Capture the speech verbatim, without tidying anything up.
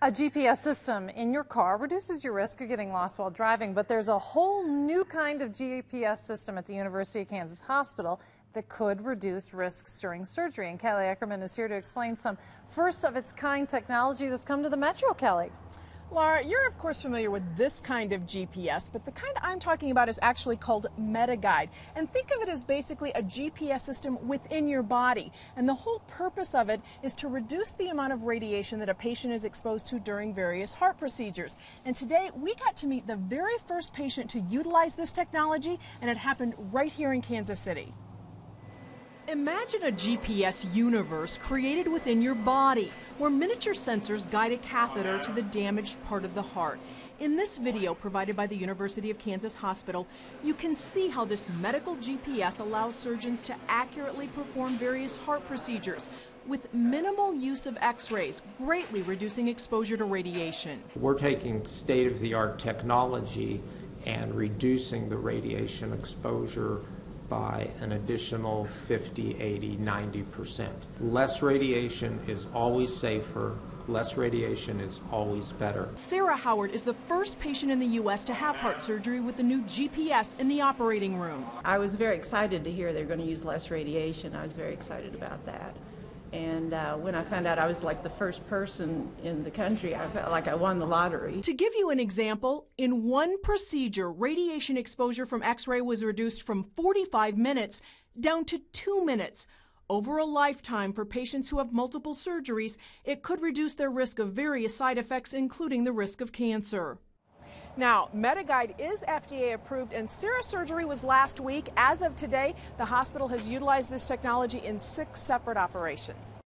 A G P S system in your car reduces your risk of getting lost while driving, but there's a whole new kind of G P S system at the University of Kansas Hospital that could reduce risks during surgery. And Kelly Eckerman is here to explain some first-of-its-kind technology that's come to the Metro. Kelly. Laura, you're of course familiar with this kind of G P S, but the kind I'm talking about is actually called MetaGuide. And think of it as basically a G P S system within your body. And the whole purpose of it is to reduce the amount of radiation that a patient is exposed to during various heart procedures. And today we got to meet the very first patient to utilize this technology, and it happened right here in Kansas City. Imagine a G P S universe created within your body, where miniature sensors guide a catheter to the damaged part of the heart. In this video provided by the University of Kansas Hospital, you can see how this medical G P S allows surgeons to accurately perform various heart procedures with minimal use of x-rays, greatly reducing exposure to radiation. We're taking state-of-the-art technology and reducing the radiation exposure by an additional fifty, eighty, ninety percent. Less radiation is always safer. Less radiation is always better. Sarah Howard is the first patient in the U S to have heart surgery with the new G P S in the operating room. I was very excited to hear they're going to use less radiation. I was very excited about that. And uh, when I found out I was like the first person in the country, I felt like I won the lottery. To give you an example, in one procedure, radiation exposure from x-ray was reduced from forty-five minutes down to two minutes. Over a lifetime, for patients who have multiple surgeries, it could reduce their risk of various side effects, including the risk of cancer. Now, MetaGuide is F D A approved, and Sarah's surgery was last week. As of today, the hospital has utilized this technology in six separate operations.